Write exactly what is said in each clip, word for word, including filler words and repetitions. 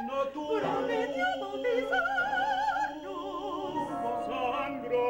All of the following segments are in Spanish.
no tú. Prometió besarnos. Sangró.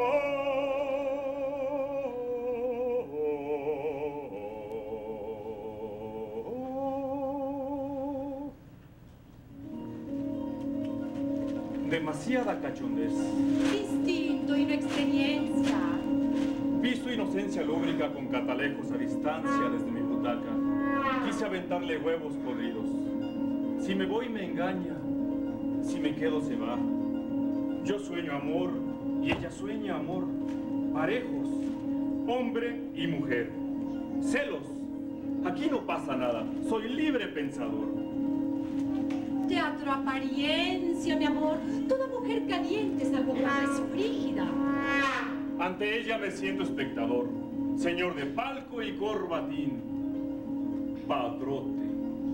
Demasiada cachondez. Instinto, inexperiencia. Vi su inocencia lúbrica con catalejos a distancia desde mi butaca. Quise aventarle huevos podridos. Si me voy me engaña, si me quedo se va. Yo sueño amor y ella sueña amor. Parejos, hombre y mujer. Celos, aquí no pasa nada. Soy libre pensador. Teatro apariencia, mi amor. Toda mujer caliente es algo más frígida. Ante ella me siento espectador, señor de palco y corbatín, padrote.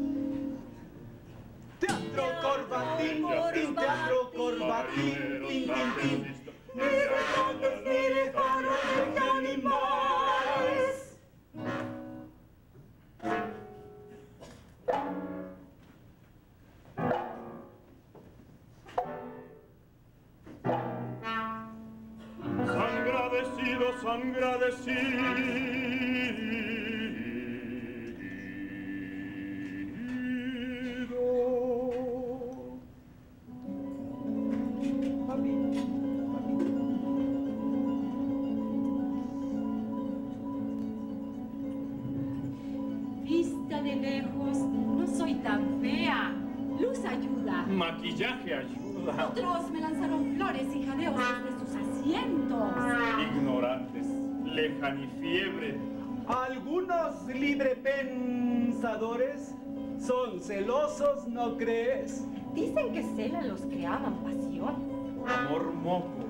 Teatro corbatín, tin, teatro corbatín, tin, tin, tin. Ni retratos ni lejanos de animales. Sangradecido, sangradecido. Papi, papi. Vista de lejos, no soy tan fea. Luz ayuda. Maquillaje ayuda. Otros me lanzaron flores y jadeos desde sus asientos. Ignorantes, lejanifiebre. Algunos librepensadores son celosos, ¿no crees? Dicen que celan los que aman pasión. Amor moco.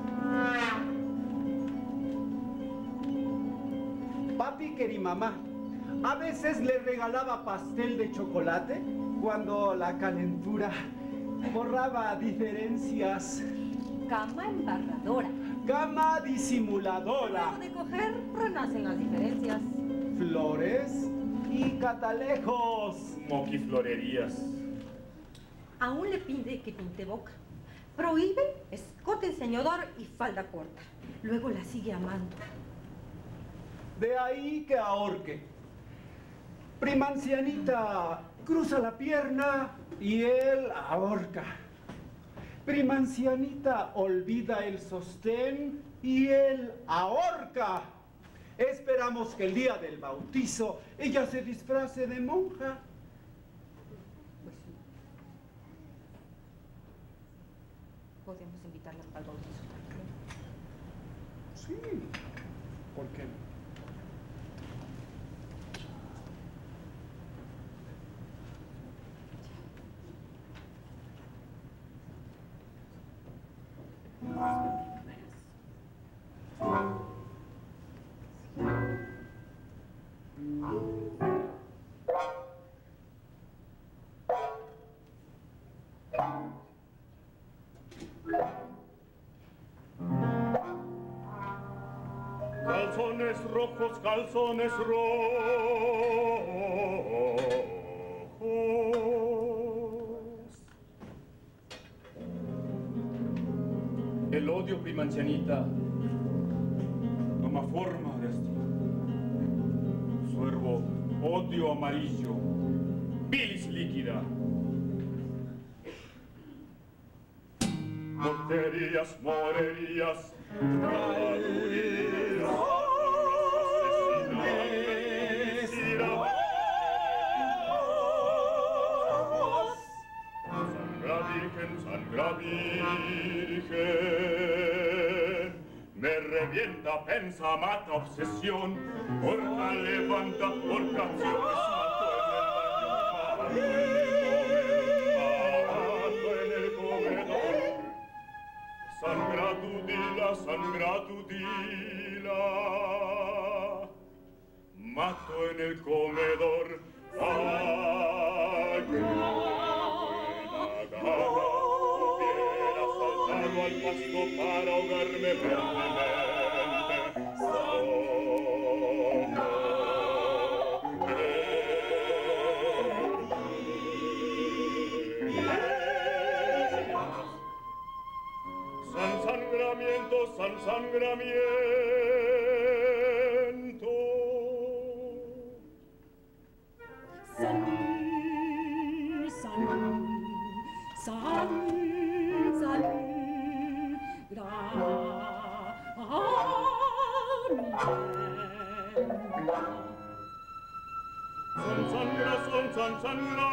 Papi querimamá, a veces le regalaba pastel de chocolate cuando la calentura borraba diferencias. Cama embarradora. Cama disimuladora. Luego de coger, renacen las diferencias. Flores y catalejos. Moquiflorerías. Aún le pide que pinte boca. Prohíbe escote enseñador y falda corta. Luego la sigue amando. De ahí que ahorque. Primancianita cruza la pierna y él ahorca. Primancianita olvida el sostén y él ahorca. Esperamos que el día del bautizo ella se disfrace de monja. Pues sí. Podemos invitarla al bautizo también. Sí, ¿por qué no? Calzones rojos, calzones rojos. El odio, primancianita, toma forma de hastío. Suervo odio amarillo, bilis líquida. Morterías, morerías, tradurías, asesinatos, tiranos. Sangra virgen, sangra virgen, me revienta, pensa, mata, obsesión, porca, levanta, por canciones, mato en el baño, mato en el comedor. Sangra tu dila, sangra tu dila, mato en el comedor. Ay, qué buena gana hubiera saltado al pasto para ahogarme verdemente. Oh, no. santos ensangramientos. Salud, salud, salud, salud, Son sangra, son san sangra,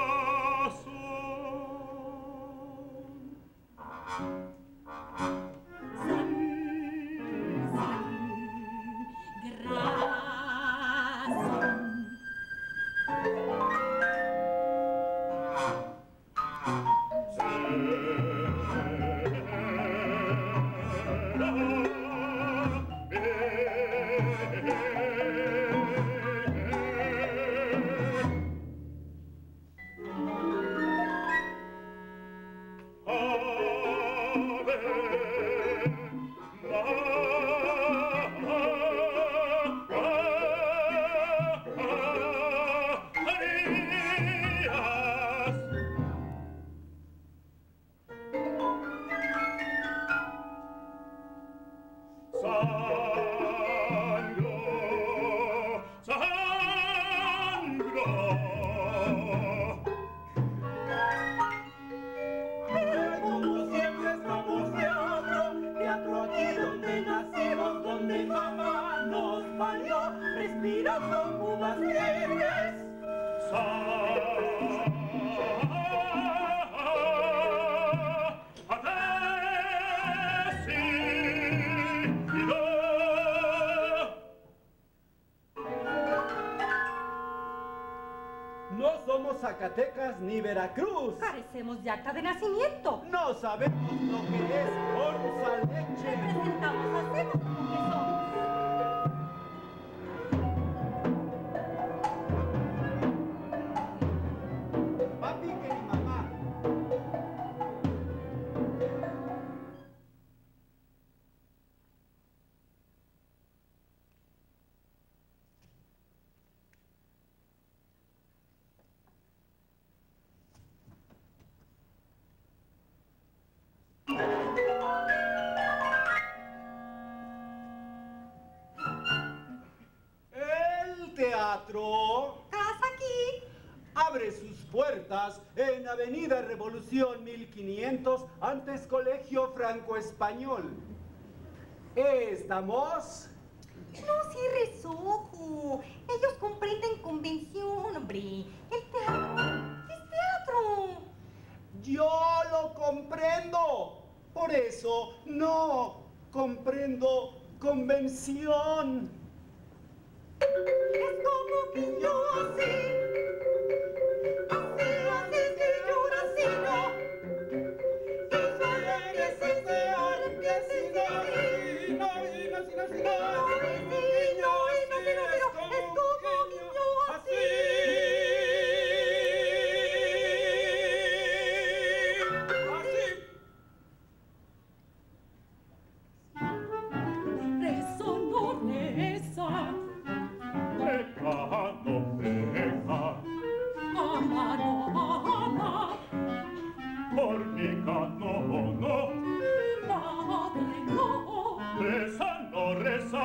Zacatecas ni Veracruz. Carecemos de acta de nacimiento. No sabemos lo que es onza leche. Representamos a secos como que somos. Papi que mi mamá. Teatro Casa aquí. abre sus puertas en Avenida Revolución mil quinientos, antes Colegio Franco-Español. ¿Estamos? No cierres ojo. Ellos comprenden convención, hombre. El teatro es teatro. Yo lo comprendo. Por eso no comprendo convención. Es como que yo así, así, así que yo nací, no. Y solo que se sea, que se sea, y no, y no, y no, y no, y no, y no, y no, es como que yo así. Reza, no reza. Peca, no peca, Ama, no ama. fornica, no, no, Padre, no. reza, no reza,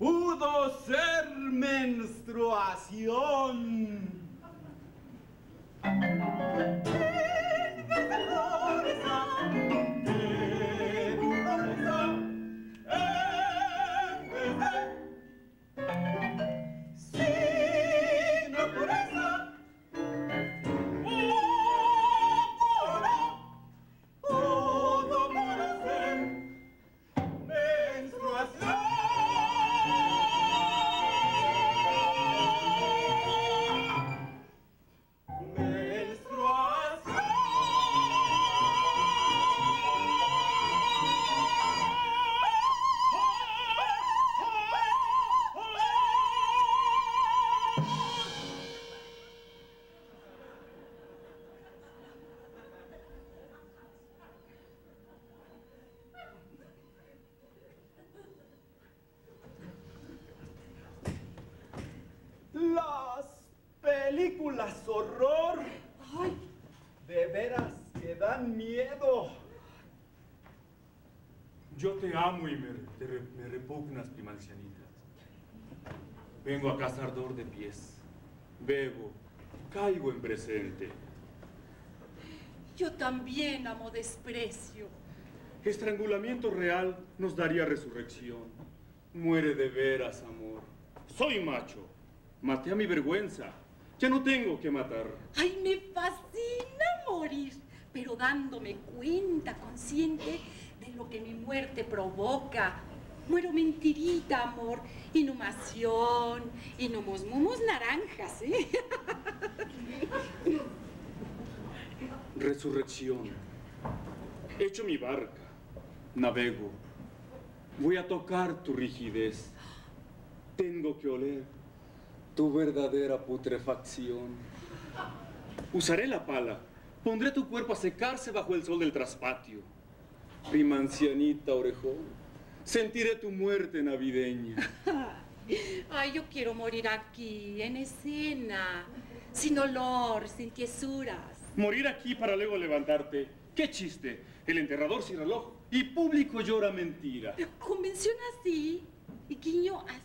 pudo ser menstruación. Las películas horror, Ay, de veras que dan miedo. Yo te amo y me, te re- me repugnas, prima ancianita. Vengo a casa ardor de pies. Bebo, caigo en presente. yo también amo desprecio. Estrangulamiento real nos daría resurrección. Muere de veras, amor. Soy macho. Maté a mi vergüenza. Ya no tengo que matar. Ay, me fascina morir, pero dándome cuenta consciente de lo que mi muerte provoca. Muero mentirita, amor. Inhumación, inhumos mumos naranjas, ¿eh? Resurrección. Echo mi barca. Navego. Voy a tocar tu rigidez. Tengo que oler tu verdadera putrefacción. Usaré la pala. Pondré tu cuerpo a secarse bajo el sol del traspatio. Prima ancianita orejón, sentiré tu muerte navideña. Ay, yo quiero morir aquí, en escena, sin olor, sin tiesuras. Morir aquí para luego levantarte. ¡Qué chiste! El enterrador sin reloj y público llora mentira. Convención así y guiño así.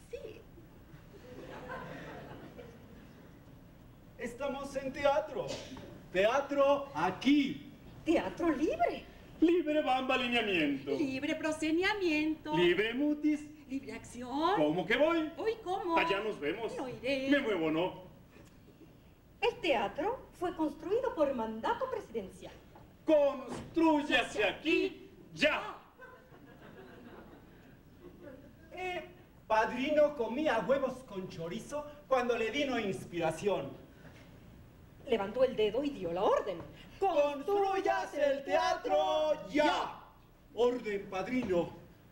Estamos en teatro. Teatro aquí. Teatro libre. Libre bamba lineamiento. Libre prosceniamiento. Libre mutis. Libre acción. ¿Cómo que voy? Uy, ¿cómo? Allá nos vemos. No iré. Me muevo, ¿no? El teatro fue construido por mandato presidencial. Constrúyase aquí ya. Eh, padrino comía huevos con chorizo cuando le vino inspiración. Levantó el dedo y dio la orden. ¡Construyase el teatro ya! Orden, padrino.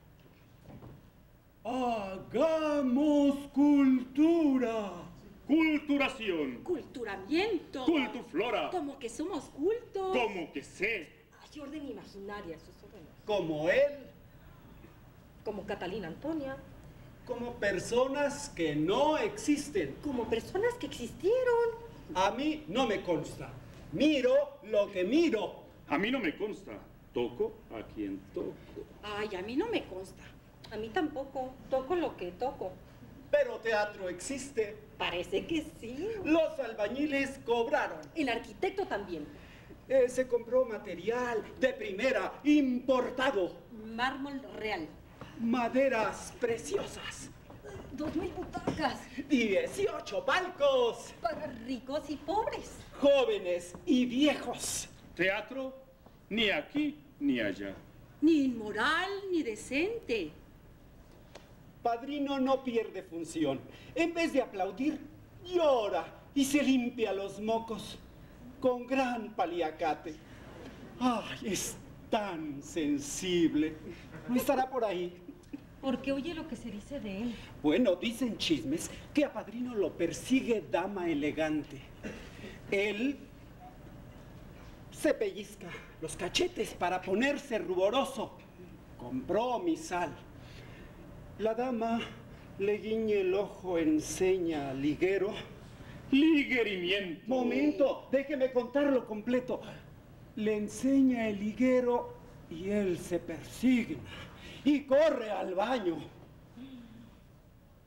Hagamos cultura. Culturación. Culturamiento. Cultuflora. Como que somos cultos. Como que sé. Hay orden imaginaria, sus órdenes. Como él, Como Catalina Antonia. como personas que no existen. Como personas que existieron. A mí no me consta. Miro lo que miro. A mí no me consta. Toco a quien toco. Ay, a mí no me consta. A mí tampoco. Toco lo que toco. Pero teatro existe. Parece que sí. Los albañiles cobraron. El arquitecto también. Eh, se compró material de primera, importado. Mármol real. Maderas preciosas. Dos mil butacas. dieciocho palcos. Para ricos y pobres. Jóvenes y viejos. Teatro, ni aquí ni allá. Ni inmoral, ni decente. Padrino no pierde función. En vez de aplaudir, llora y se limpia los mocos con gran paliacate. ¡Ay, es tan sensible! ¿No estará por ahí? Porque oye lo que se dice de él. Bueno, dicen chismes que a Padrino lo persigue dama elegante. Él se pellizca los cachetes para ponerse ruboroso. Compró mi sal. La dama le guiñe el ojo en seña liguero. Liguerimiento. Momento, déjeme contarlo completo. Le enseña el liguero y él se persigna y corre al baño.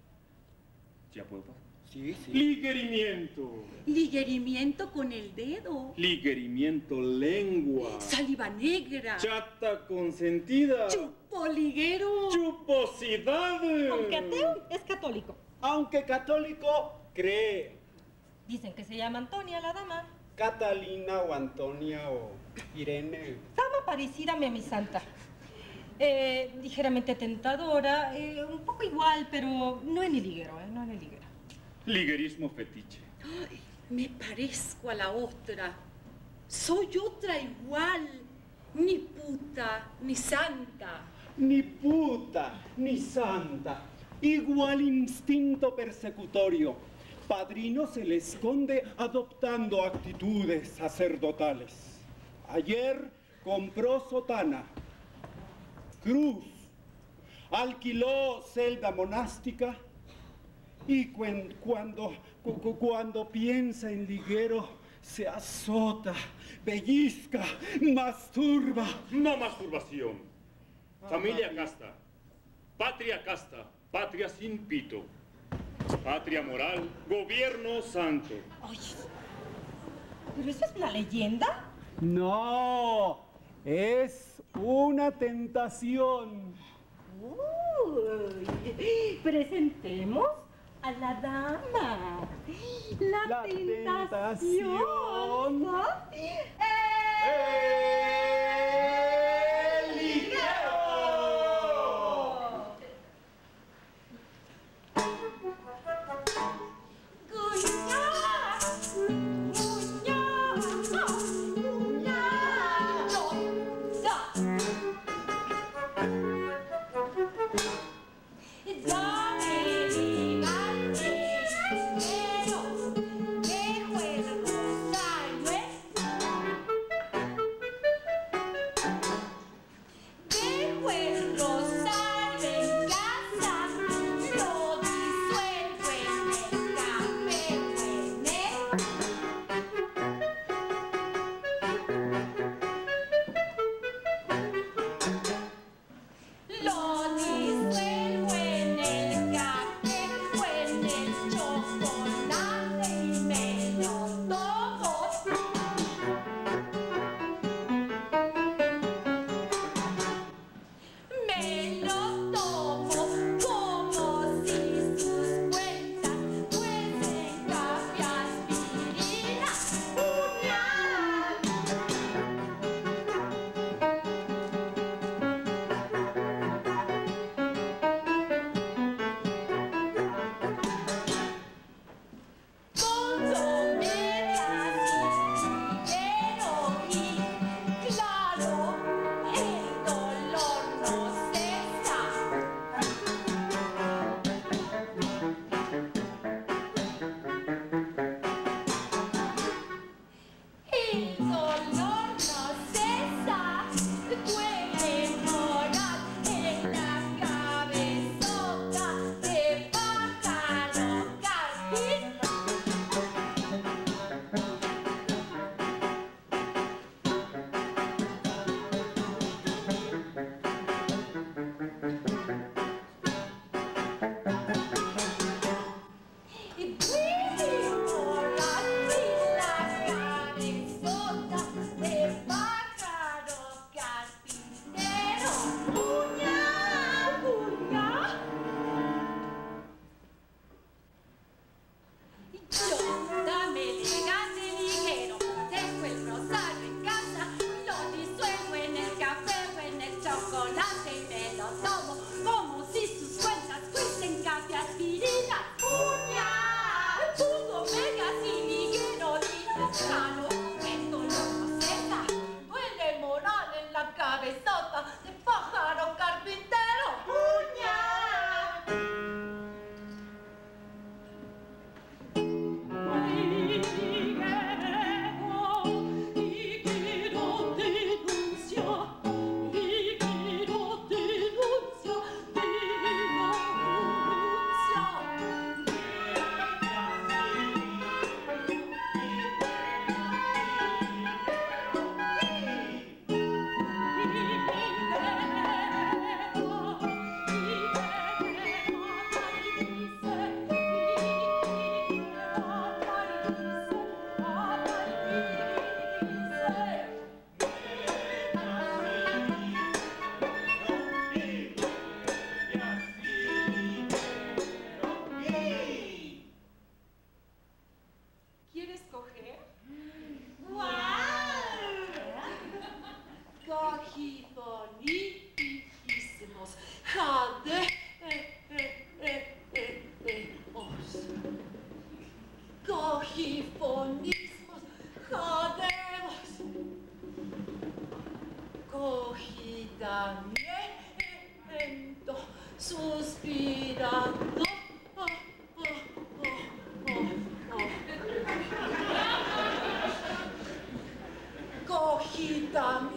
¿Ya puedo? Sí, sí. Liguerimiento. Liguerimiento con el dedo. Liguerimiento lengua. Saliva negra. Chata consentida. Chupoliguero. Chuposidad. Aunque ateo, es católico. Aunque católico, cree. Dicen que se llama Antonia la dama. Catalina o Antonia o Irene. Dama parecida a mi santa. Eh, ligeramente tentadora, eh, un poco igual, pero no en el liguero, eh, no en el liguero. Liguerismo fetiche. Ay, me parezco a la otra. Soy otra igual. Ni puta, ni santa. Ni puta, ni santa. Igual instinto persecutorio. Padrino se le esconde adoptando actitudes sacerdotales. Ayer compró sotana, cruz, alquiló celda monástica y cuen- cuando, cu- cu- cuando piensa en liguero se azota, pellizca, masturba. No masturbación. Familia casta. Patria casta. Patria sin pito. Patria moral. Gobierno santo. Ay, ¿pero eso es una leyenda? No, es una tentación. Uy, presentemos a la dama. La, La tentación. tentación. ¿no? ¡El liguero! suspirando. Oh, oh, oh, oh, oh. Cojita